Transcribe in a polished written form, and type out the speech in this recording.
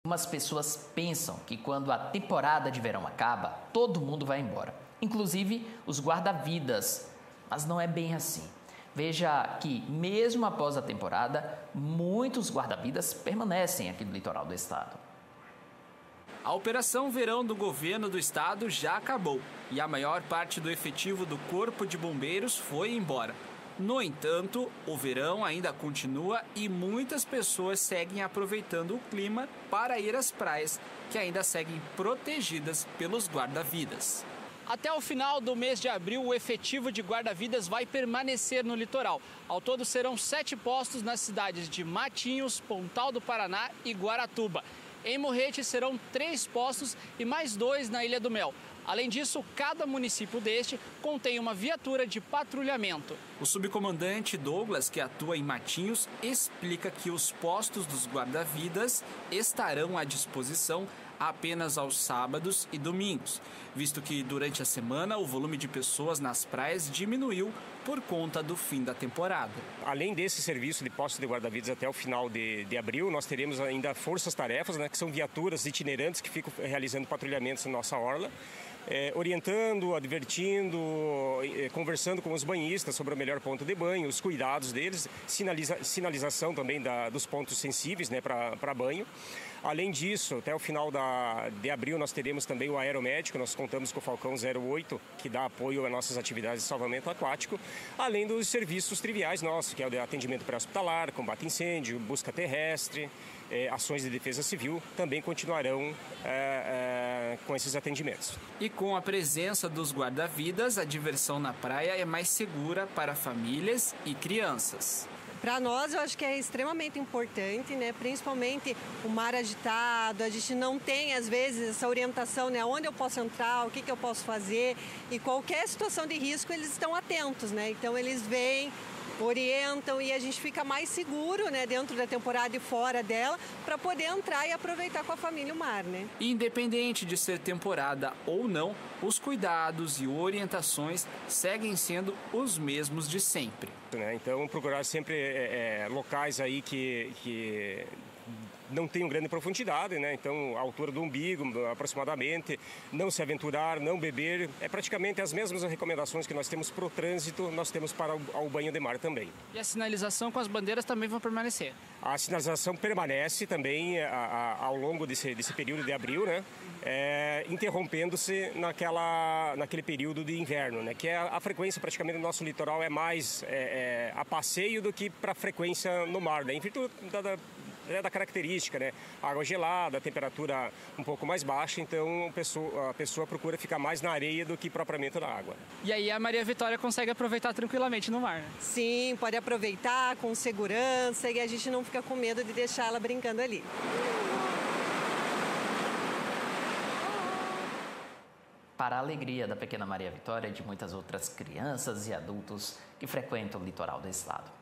Algumas pessoas pensam que quando a temporada de verão acaba, todo mundo vai embora, inclusive os guarda-vidas, mas não é bem assim. Veja que, mesmo após a temporada, muitos guarda-vidas permanecem aqui no litoral do estado. A Operação Verão do governo do estado já acabou e a maior parte do efetivo do Corpo de Bombeiros foi embora. No entanto, o verão ainda continua e muitas pessoas seguem aproveitando o clima para ir às praias, que ainda seguem protegidas pelos guarda-vidas. Até o final do mês de abril, o efetivo de guarda-vidas vai permanecer no litoral. Ao todo, serão 7 postos nas cidades de Matinhos, Pontal do Paraná e Guaratuba. Em Morretes serão 3 postos e mais 2 na Ilha do Mel. Além disso, cada município deste contém uma viatura de patrulhamento. O subcomandante Douglas, que atua em Matinhos, explica que os postos dos guarda-vidas estarão à disposição apenas aos sábados e domingos, visto que durante a semana o volume de pessoas nas praias diminuiu por conta do fim da temporada. Além desse serviço de postos de guarda-vidas até o final de abril, nós teremos ainda forças-tarefas, que são viaturas itinerantes que ficam realizando patrulhamentos na nossa orla, orientando, advertindo, conversando com os banhistas sobre o melhor ponto de banho, os cuidados deles, sinalização também dos pontos sensíveis, para banho. Além disso, até o final de abril nós teremos também o aeromédico, nós contamos com o Falcão 08, que dá apoio às nossas atividades de salvamento aquático, além dos serviços triviais nossos, que é o de atendimento pré-hospitalar, combate a incêndio, busca terrestre, ações de defesa civil, também continuarão com esses atendimentos. E com a presença dos guarda-vidas, a diversão na praia é mais segura para famílias e crianças. Para nós, eu acho que é extremamente importante, principalmente o mar agitado, a gente não tem, às vezes, essa orientação, onde eu posso entrar, o que eu posso fazer, e qualquer situação de risco, eles estão atentos, Então, eles vêm, orientam e a gente fica mais seguro, dentro da temporada e fora dela, para poder entrar e aproveitar com a família o mar, Independente de ser temporada ou não, os cuidados e orientações seguem sendo os mesmos de sempre. Então, procurar sempre locais aí que não tenham grande profundidade, Então, a altura do umbigo, aproximadamente, não se aventurar, não beber. É praticamente as mesmas recomendações que nós temos para o trânsito, nós temos para o banho de mar também. E a sinalização com as bandeiras também vão permanecer? A sinalização permanece também ao longo desse período de abril, interrompendo-se naquele período de inverno, que é a frequência praticamente do nosso litoral é mais a passeio do que para frequência no mar, em virtude da característica, água gelada, temperatura um pouco mais baixa, então a pessoa procura ficar mais na areia do que propriamente na água. E aí a Maria Vitória consegue aproveitar tranquilamente no mar, Sim, pode aproveitar com segurança e a gente não fica com medo de deixar ela brincando ali. Para a alegria da pequena Maria Vitória e de muitas outras crianças e adultos que frequentam o litoral do estado.